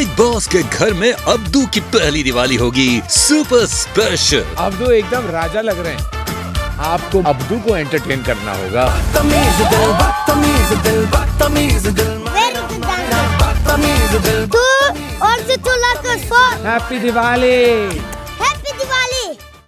Big boss के घर में अब्दू की पहली दिवाली होगी सुपर स्पेशल। अब्दू एकदम राजा लग रहे हैं। आपको अब्दू को एंटरटेन करना होगा। हैप्पी दिवाली।